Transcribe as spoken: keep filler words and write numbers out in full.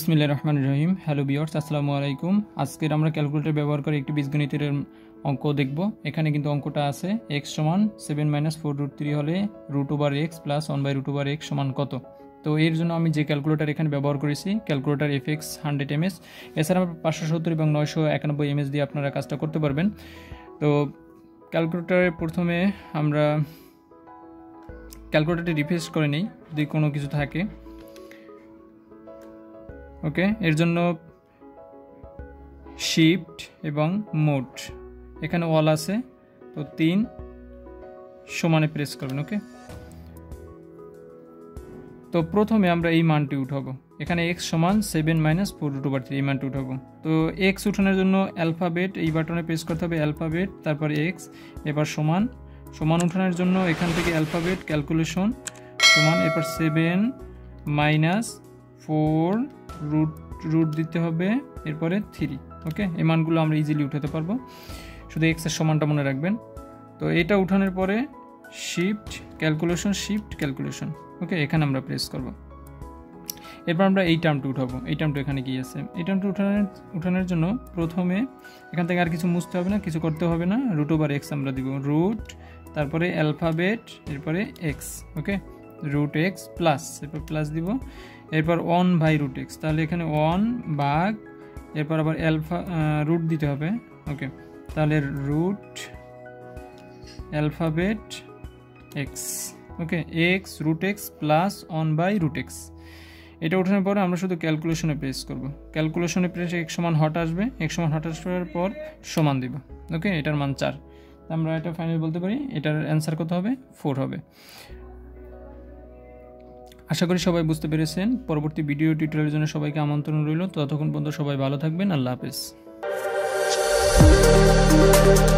বিসমিল্লাহির রহমানির রহিম। Hello viewers, আসসালামু আলাইকুম। আজকের আমরা ক্যালকুলেটর ব্যবহার করে একটি বীজগণিতের অঙ্ক দেখব। এখানে কিন্তু অঙ্কটা আছে এক্স সমান seven minus four root three হলে root over x plus one by root over x সমান কত। তো এর জন্য আমি যে ক্যালকুলেটর এখানে ব্যবহার করেছি calculator F X hundred M S, এছাড়া পাঁচশো সত্তর এবং নয়শো একানব্বই এম এস দিয়ে আপনারা কাজটা করতে পারবেন। তো ক্যালকুলেটরে প্রথমে আমরা ক্যালকুলেটরটি রিফ্রেশ করে নিই যদি কোনো কিছু থাকে। ওকে, এর জন্য শিফট এবং মোড, এখানে অল আছে তো তিন সমানে প্রেস করবেন। ওকে, তো প্রথমে আমরা এই মানটি উঠাবো। এখানে এক্স সমান seven minus four root over three এই মানটি উঠাবো। তো এক্স উঠানোর জন্য অ্যালফাবেট এই বাটনে প্রেস করতে হবে, অ্যালফাবেট তারপর এক্স, এবার সমান। সমান উঠানোর জন্য এখান থেকে অ্যালফাবেট ক্যালকুলেশন সমান, এরপর seven minus four root root দিতে হবে, এরপরে থ্রি। ওকে, এই মানগুলো আমরা ইজিলি উঠাতে পারবো, শুধু এক্সের সমানটা মনে রাখবেন। তো এটা উঠানোর পরে shift calculation shift calculation okay, এখানে আমরা প্রেস করব। এরপর আমরা এই টার্মটা উঠাবো। এই টার্মটা এখানে কি আছে, এই টার্মটা উঠানোর উঠানোর জন্য প্রথমে এখান থেকে আর কিছু মুছতে হবে না, কিছু করতে হবে না, রুট ওভার এক্স আমরা দিব, রুট তারপরে অ্যালফাবেট এরপরে x. Okay, root x plus, এরপর প্লাস দিব, এরপর ওয়ান বাই রুট এক্স, তাহলে এখানে ওয়ান ভাগ, এরপর আবার অ্যালফা রুট দিতে হবে। ওকে, তাহলে root alphabet x. Okay, x root x plus one by root x. এটা ওঠানোর পরে আমরা শুধু ক্যালকুলেশনে প্রেস করব। ক্যালকুলেশনে প্রেস এক সমান হট আসবে, এক সমান হট আসার পর সমান দিব। ওকে, এটার মান চার, আমরা এটা ফাইনাল বলতে পারি এটার অ্যান্সার কত হবে, ফোর হবে। আশা করি সবাই বুঝতে পেরেছেন। পরবর্তী ভিডিও টিউটোরিয়ালের জন্য সবাইকে আমন্ত্রণ রইল। ততক্ষণ পর্যন্ত সবাই ভালো থাকবেন। আল্লাহ হাফেজ।